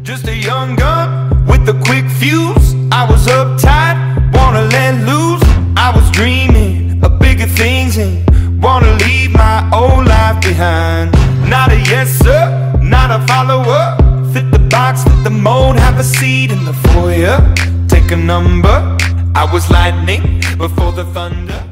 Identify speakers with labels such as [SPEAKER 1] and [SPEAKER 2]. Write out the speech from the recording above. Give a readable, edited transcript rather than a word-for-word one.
[SPEAKER 1] Just a young gun with a quick fuse. I was uptight, wanna let loose. I was dreaming of bigger things and wanna leave my old life behind. Not a yes sir, not a follower. Fit the box, fit the mold, have a seat in the foyer. Take a number. I was lightning before the thunder.